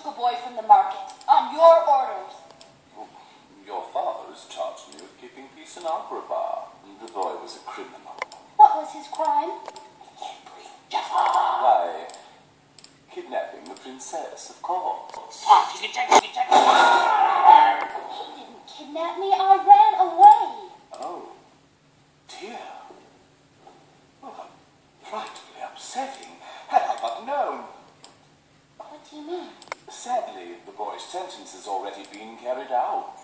took a boy from the market, on your orders. Your father has charged me with keeping peace in Agrabah. The boy was a criminal. What was his crime? Jafar! Why, kidnapping the princess, of course. He didn't kidnap me, I ran away. Oh, dear. Well, how frightfully upsetting. Had I but known. What do you mean? Sadly, the boy's sentence has already been carried out.